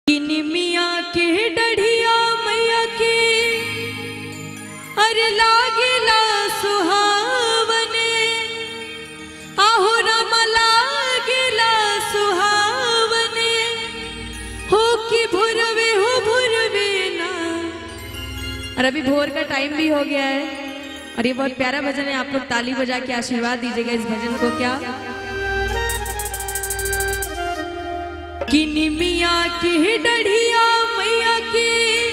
किनिमिया के डढ़िया मैया के अरे लागेला सुहावने, आहो राम लागेला सुहावने, हो कि भोरवे हो भोरवे ना। और अभी भोर का टाइम भी हो गया है और ये बहुत प्यारा भजन है। आप लोग ताली बजा के आशीर्वाद दीजिएगा इस भजन को। क्या किनिमिया की डढ़िया मैया के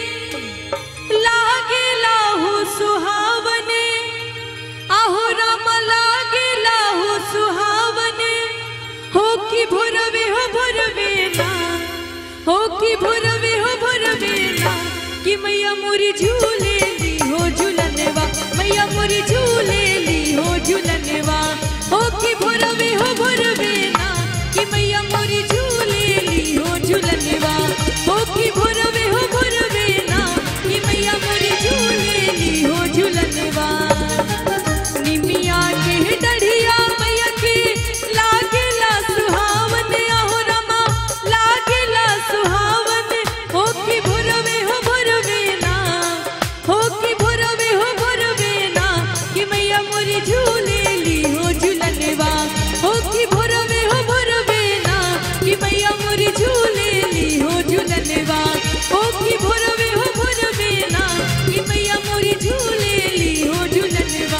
लागे लाहू सुहावने, आहो राम लागे लाहू सुहावने, हो कि भोरवे हो भोरवे ना, हो कि भोरवे हो भोरवे ना, कि मैया मोरी झूले ली हो झूलनवा, मैया मोरी झूले ली हो झूलनवा, हो कि भोरवे हो भोरवे ना, कि मैया मोरी झूले ली हो झूलनवा, हो कि भोरवे हो भोरवे ना, कि मैया मोरी झूले ली हो झूलनवा। निमिया के डढ़िया मैया के लागेला सुहावने, आहो रमा लागेला सुहावने, हो कि भोरवे हो भोरवे ना, हो कि भोरवे हो भोरवे ना, कि मैया मोरी झूले ली हो झूलनवा, हो कि भोरवे हो भोरवे ना, कि मैया मोरी झूले ली हो झूलनवा, हो कि भोरवे हो भोरवे ना, कि मैया मोरी झूले ली हो झूलनवा।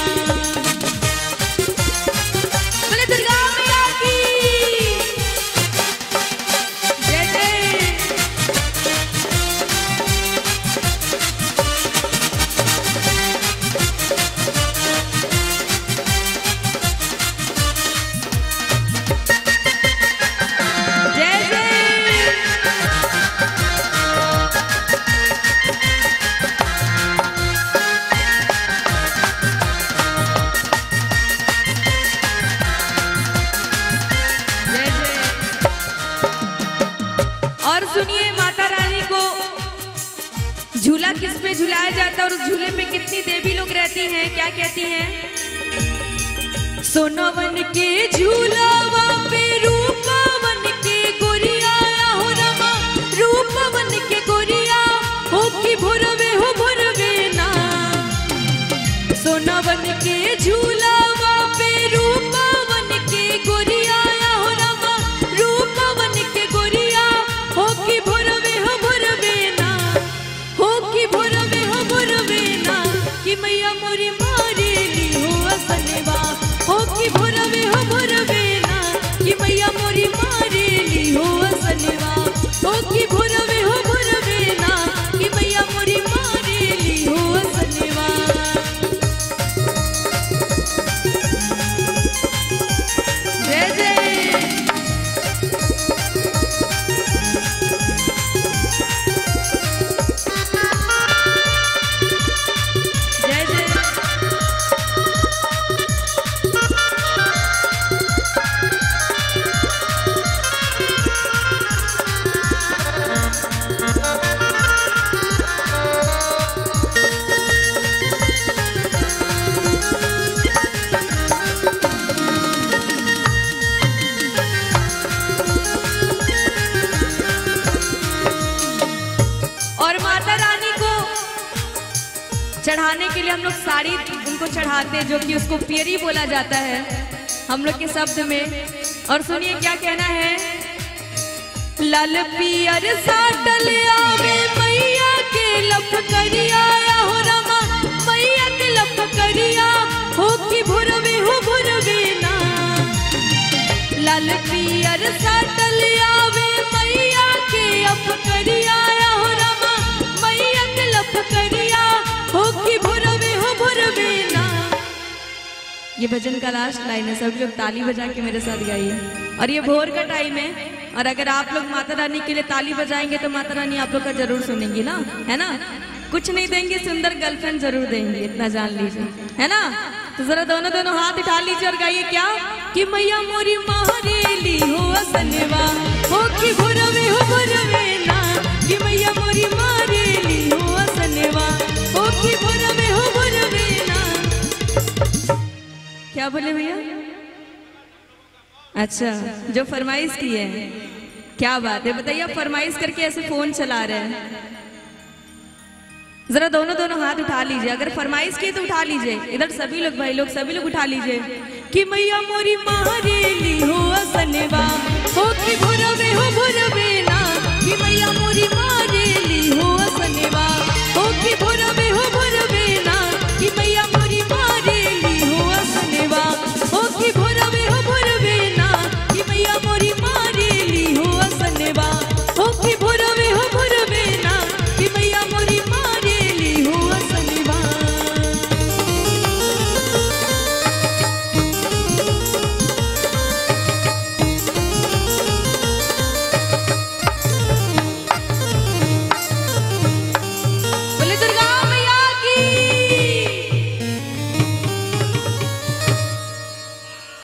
बोले दुर्गा मैया की जय जय। जय जय। जय जय। और सुनिए माता रानी को झूला किस पे झुलाया जाता है और उस झूले में कितनी देवी लोग रहती हैं, क्या कहती हैं? सोनवन के झूलावा पे रूपवन के गोरिया, हो रमा रूपवन के गोरिया, हो कि भोरवे हो भोरवे ना। सोनवन के झूलावा पे रूपवन के गोरिया, हो रमा रूपवन के गोरिया, हो कि भोरवे हो भोरवे ना, हो कि भोरवे हो भोरवे ना, कि मैया मोरी मारे ली हो असनवा, हो कि भोरवे हो भोरवे ना, कि मैया मोरी मारे ली हो असनवा, हो कि भोरवे हो भोरवे ना, कि मैया मोरी मारे ली हो असनवा। जय जय। जय जय। और माता रानी को चढ़ाने के लिए हम लोग साड़ी उनको चढ़ाते हैं, जो कि उसको पियरी बोला जाता है हम लोग के शब्द में। और सुनिए क्या कहना है? लाल पियर साटल आवे मैया के लप करिया, हो रमा मैया के लप करिया, हो कि भोरवे हो भोरवे ना। लाल पियर साटल आवे मैया के अप करिया, हो रमा मैया के लप करिया, हो कि भोरवे हो भोरवे ना। ये भजन का लास्ट लाइन है, सभी लोग ताली बजा के मेरे साथ गाइए। और ये भोर का टाइम है और अगर आप लोग माता रानी के लिए ताली बजाएंगे तो माता रानी आप लोग का जरूर सुनेंगी ना, है ना? कुछ नहीं देंगे, सुंदर गर्लफ्रेंड जरूर देंगे, इतना जान लीजिए, है ना? तो जरा दोनों दोनों हाथ उठा लीजिए और गाइए क्या? कि मैया मोरी मारे ली हो असनवा, हो कि भोरवे हो भोरवे ना, कि मैया मोरी मारे ली हो असनवा, हो कि भोरवे हो भोरवे ना। क्या बोले भैया? अच्छा, जो फरमाइश की है क्या बात है, बताइए आप फरमाइश करके ऐसे फोन चला रहे हैं। जरा दोनों दोनों हाथ उठा लीजिए, अगर फरमाइश की तो उठा लीजिए। इधर सभी लोग, भाई लोग सभी लोग उठा लीजिए कि मैया मोरी मारेली हो असनवा हो कि भोरवे